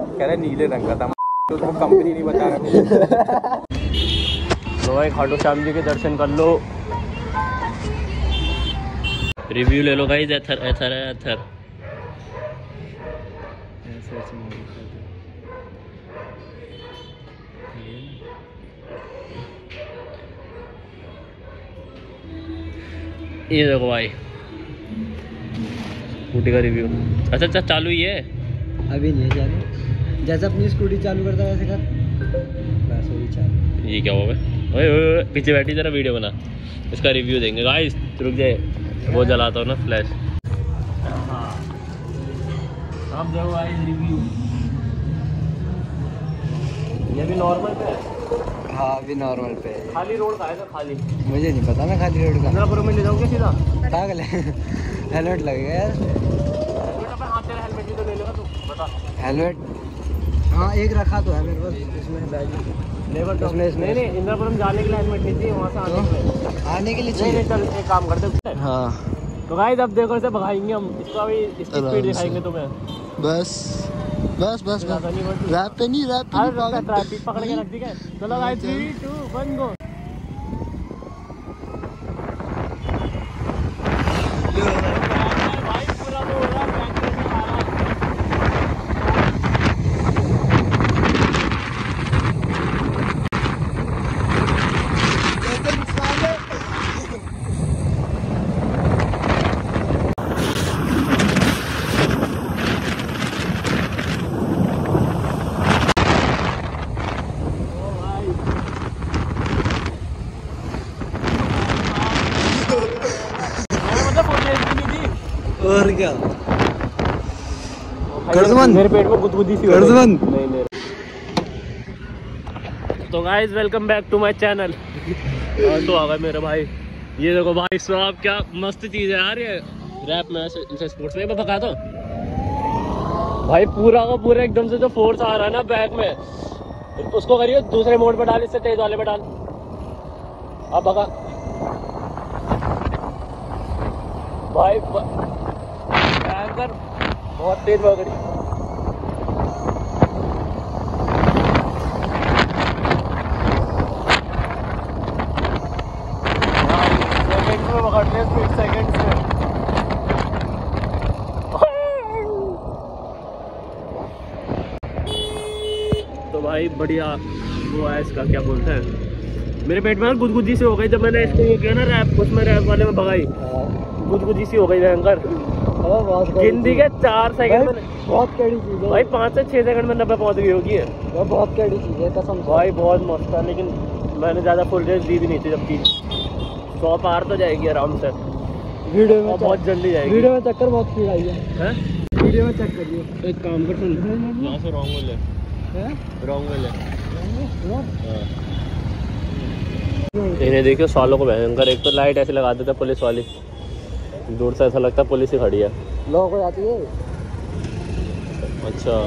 कह रहे नीले रंग का था, तो उसको कंपनी नहीं बता रहा। तो भाई खाटू श्याम जी के दर्शन कर लो, रिव्यू ले लो गाइस। एथर एथर है एथर। ये देखो भाई स्कूटी का रिव्यू। अच्छा अच्छा चालू ही है अभी नहीं है चालू, जैसे अपनी स्कूटी चालू करता है वैसे कर, वैसे ही चालू। ये क्या होगा? ओए पीछे बैठी जरा वीडियो बना, इसका रिव्यू देंगे गाइस। रुक जाए, वो जलाता हूँ ना फ्लैश। अब देखो गाइस रिव्यू, ये भी नॉर्मल पे है। हाँ अभी नॉर्मल पे है। खाली रोड का है ना? खाली मुझे नहीं पता, मैं खाली रोड का इंद्रापुरम में ले जाओगे सीधा? पागल है। हेलमेट लगेगा यार। हेलमेट भी तो ले लेगा तू, बता। हेलमेट हाँ एक रखा तो है मेरे पास, इसमें बैग लेबर तो उसमें नहीं इंद्रापुरम जाने के लिए हेलमेट नहीं चाहिए, वहाँ से आने के लिए चाहिए। नहीं चल एक काम करते। हाँ तो गाइस अब देखो इसे भगाएंगे हम, इसका भी इसकी स्पीड दिखाएंगे तुम्हें। बस बस बस रैप पे नहीं ट्रैफिक पकड़ के रख दी गए। चलो गाइस 3 2 1 गो। और क्या मेरे पेट में गुदगुदी सी नहीं। तो guys welcome back to my channel. तो आ गए मेरे भाई, ये देखो भाई साहब क्या मस्त चीज है यार ये रैप में इनसे स्पोर्ट्स में भगा दो भाई। पूरा का पूरा एकदम से जो फोर्स आ रहा है ना बैक में, उसको करिए दूसरे मोड पे डाल, इससे तेज वाले पे डाल। अब भगा भाई, बहुत तेज भाग रही। सेकंड में पकड़ रहे हैं, सेकंड से। तो भाई बढ़िया वो है, इसका क्या बोलते हैं, मेरे पेट में गुदगुदी सी हो गई जब मैंने इसको वो किया ना रैप, उसमें रैप वाले में भगाई, गुदगुदी सी हो गई भयंकर। गिनती के 4 सेकंड में, बहुत कड़ी चीज है भाई 5 से 6 सेकंड में 90 पहुंच गई होगी। वो बहुत कड़ी चीज है कसम से भाई, बहुत मस्त है। लेकिन मैंने ज़्यादा फुल रेस दी भी नहीं थी, जबकि 100 पार तो जाएगी आराम से वीडियो में, बहुत जल्दी जाएगी। वीडियो में चक्कर बहुत स्पीड आई है, वीडियो में चेक करिए। एक काम कर, सुन यहाँ से रॉन्ग वे ले, रॉन्ग वे ले। इन्हें देखियो सालों को भयंकर, एक तो लाइट ऐसे लगा देते पुलिस वाली, दूर से ऐसा लगता है पुलिस ही खड़ी है। लोगों को जाती है। अच्छा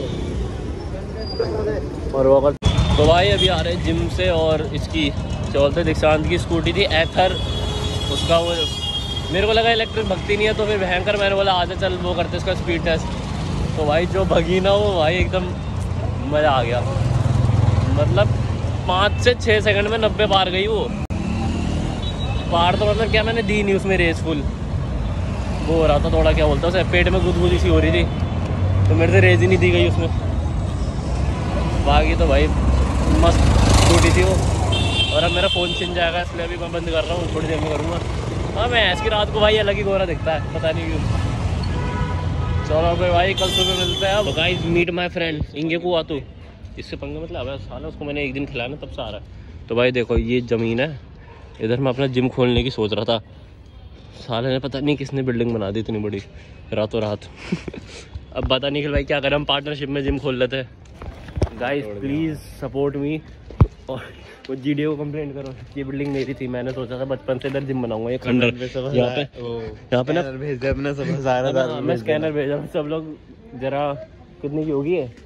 और वो अगर तो भाई अभी आ रहे जिम से, और इसकी चलते दीक्षांत की स्कूटी थी एथर, उसका वो मेरे को लगा इलेक्ट्रिक भगती नहीं है, तो फिर भयंकर मैंने बोला आजा चल वो करते इसका स्पीड टेस्ट। तो भाई जो भगी ना वो भाई एकदम मज़ा आ गया, मतलब 5 से 6 सेकंड में 90 पार गई वो पार। तो मतलब क्या मैंने दी नहीं उसमें रेस फुल, वो हो रहा था थोड़ा क्या बोलता है, पेट में गुदगुदी सी हो रही थी, तो मेरे से रेस ही नहीं दी गई उसमें। बाकी तो भाई मस्त स्कूटी थी वो। और अब मेरा फ़ोन छिन जाएगा, इसलिए अभी मैं बंद कर रहा हूँ, थोड़ी देर में करूँगा। हाँ मैं ऐसी रात को भाई अलग ही गोरा दिखता है, पता नहीं क्यों। चलो भाई कल सुबह मिलते हैं। गाइस मीट माय फ्रेंड इंगे को आतू, इससे पंगे मतलब है साला, उसको मैंने एक दिन खिलाया ना तब से आ रहा है। तो भाई देखो ये ज़मीन है, इधर मैं अपना जिम खोलने की सोच रहा था, साले ने पता नहीं किसने बिल्डिंग बना दी इतनी बड़ी रातों रात। अब पता नहीं कि भाई क्या करें, हम पार्टनरशिप में जिम खोल लेते हैं। गाइस प्लीज़ सपोर्ट मी, और वो जीडीओ को कंप्लेंट करो, ये बिल्डिंग मेरी थी, मैंने सोचा था बचपन से इधर जिम बनाऊंगा। ये खंडर यहाँ पे ना भेज दे अपना सब 1000 मैं स्कैनर भेजा, सब लोग जरा कितनी की होगी है,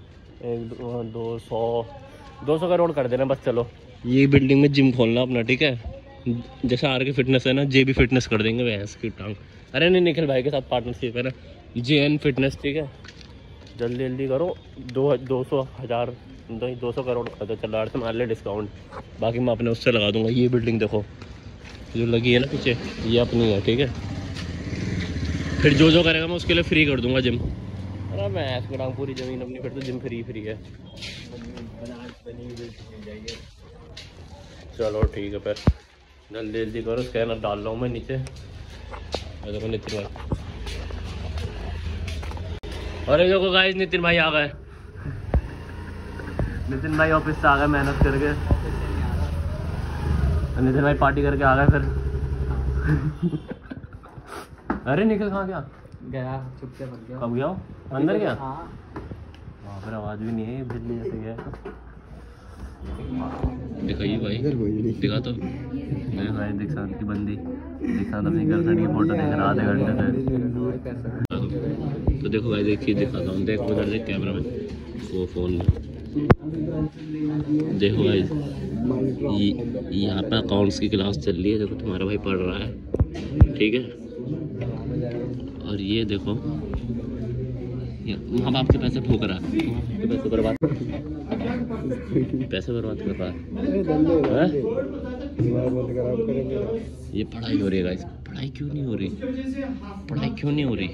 200 करोड़ कर देना बस। चलो ये बिल्डिंग में जिम खोलना अपना, ठीक है? जैसे आर के फिटनेस है ना, जे भी फिटनेस कर देंगे भैंस की टांग। अरे नहीं निखिल भाई के साथ पार्टनरशिप है ना, JN फिटनेस, ठीक है? जल्दी जल्दी करो। 200 करोड़ खर्चा चल रहा है, मार ले डिस्काउंट। बाकी मैं अपने उससे लगा दूंगा। ये बिल्डिंग देखो जो लगी है ना पीछे, ये अपनी है, ठीक है। फिर जो करेगा मैं उसके लिए फ्री कर दूंगा जिम। अरे मैं ऐश कराऊँ पूरी ज़मीन अपनी, फिर तो जिम फ्री है। चलो ठीक है, फिर जल्दी जल्दी करो। स्कैनर डाल रहा हूँ मैं नीचे। देखो नितिन भाई, अरे देखो गाइस नितिन भाई आ गए। नितिन भाई ऑफिस से आ गए मेहनत करके। नितिन भाई पार्टी करके आ गए फिर। अरे निकल कहाँ गया? चुप से बन गया। कब गया? अंदर गया? हाँ। वहाँ पर आवाज़ भी नहीं है, बिजली जैसे गया। दिखाइए भाई, दिखा तो। देखो भाई दीक्षांत की बंदी, दीक्षांत अपनी गर्लफ्रेंड की फोटो देख रहा आधे घंटे से। तो देखो भाई, देखिए दिखाता हूँ, देखो उधर देख कैमरा में, वो फ़ोन में देखो भाई। यहाँ पे अकाउंट्स की क्लास चल रही है, देखो तुम्हारा भाई पढ़ रहा है, ठीक है। और ये देखो माँ बाप के पैसे फूक रहा है, पैसे बर्बाद कर रहा है। ये पढ़ाई हो रही है गाइस, पढ़ाई क्यों नहीं हो रही? पढ़ाई क्यों नहीं हो रही?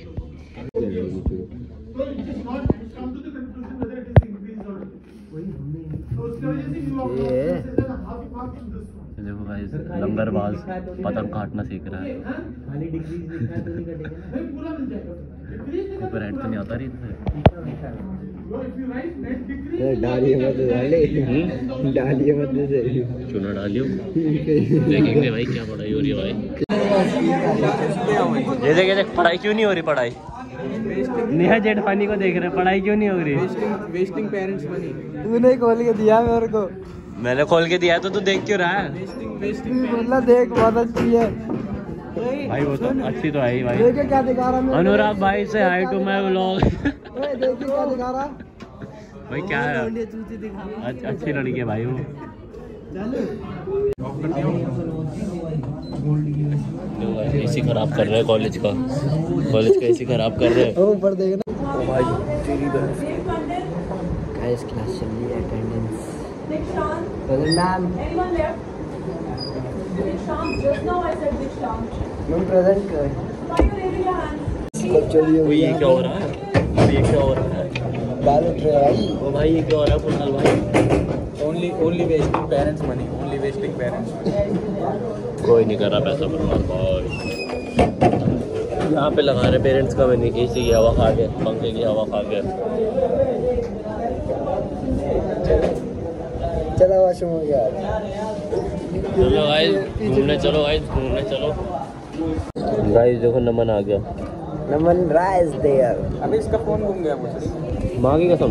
देखो गाइस, लंगरबाज पतंग काटना सीख रहा है। कॉपीराइट तो नहीं आता रही इनसे। डालिए मत क्यों ना डालियो? देखेंगे भाई क्या पढ़ाई हो रही है भाई। ये देख पढ़ाई क्यों नहीं हो रही? पढ़ाई नेहा जेठपानी को देख रहे, पढ़ाई क्यों नहीं हो रही? Wasting parents money. तूने खोल के दिया मेरे को। मैंने खोल के दिया तो तू देख क्यों रहा है? बोला देख बहुत अच्छी है भाई, वो तो अच्छी तो है ही भाई। देखिए क्या दिखा रहा है अनुराग भाई से हाई टू माय व्लॉग। देखिए क्या दिखा रहा भाई क्या है, अच्छी लड़की है भाई वो। एसी खराब कर रहे हैं कॉलेज का एसी खराब कर रहे हैं। ऊपर देखना भाई तेरी गाइस, क्लास चल रही है, अटेंडेंस मैम प्रेजेंट कर। चलिए ये क्या हो रहा है? ये क्या हो रहा है? बाल उठ रहे भाई। ओ भाई ये क्या हो रहा है कुणाल भाई? Only wasting parents money, only wasting parents. कोई नहीं कर रहा पैसा बर्बाद भाई। यहाँ पे लगा रहे पेरेंट्स का मैंने, एसी की हवा खा के, पंखे की हवा खा के। चला वाशरूम हो गया। चलो गाइस घूमने चलो, घूमने चलो। गाइस देखो नमन आ गया। Naman rise there. अभी इसका फोन घूम गया मुझे, माँ की कसम।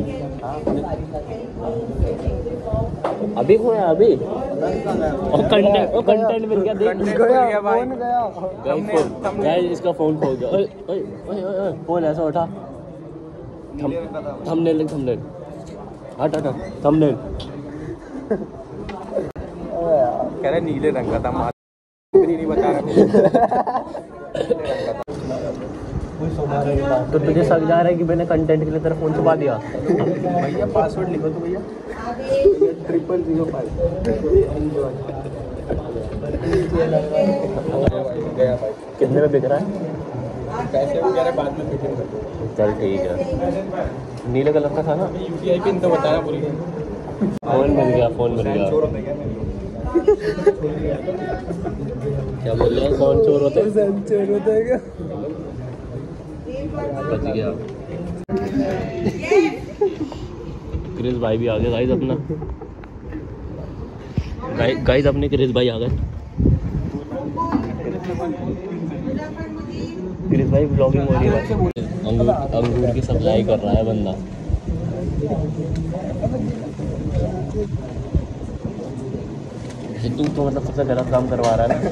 अभी खोया अभी, और कंटेंट मिल गया। देख फोन गया। गाइस इसका फोन खो गया। ओए ओए ओए ओए, फोन ऐसा उठा। थंबनेल हट थंबनेल। कह रहे नीले रंग का था, नहीं बता रहा। तो तुझे शक जा रहा है कि मैंने कंटेंट के लिए तेरा फोन छुपा दिया? भैया पासवर्ड लिखो तो भैया 0005। कितने में बिक रहा है? पैसे वगैरह बाद में फिटिंग कर। चल ठीक है। नीले कलर का था ना? UPI पिन तो बताया बोल के। फोन मिल गया। क्या बोल रहे हैं? कौन चोर होते हैं? चोर होता है क्या? बच गया। क्रिस भाई भी आ गए गाइस अपना। गाइस अपने क्रिस भाई आ गए। क्रिस भाई व्लॉगिंग हो रही है। अंगूर की सप्लाई कर रहा है बंदा। तू तो मतलब सबसे गलत काम करवा रहा है ना।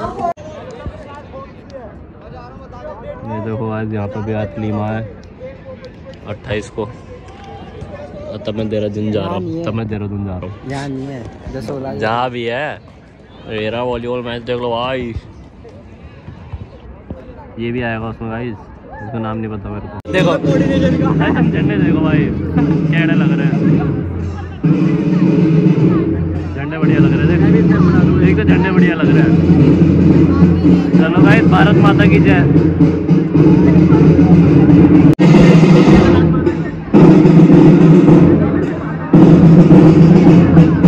ये देखो आज यहाँ पे भी लीमा है 28 को। तब मैं देहरादून जा रहा हूँ। यहाँ नहीं है, जहाँ भी है। मेरा वॉलीबॉल मैच देख लो भाई। ये भी आएगा उसमें गाइस। उसका नाम नहीं पता मेरे को। देखो झंडे देखो भाई कैडे लग रहे हैं, झंडे बढ़िया लग रहे हैं। देख तो झंडे बढ़िया लग रहे हैं। चलो भाई भारत माता की जय।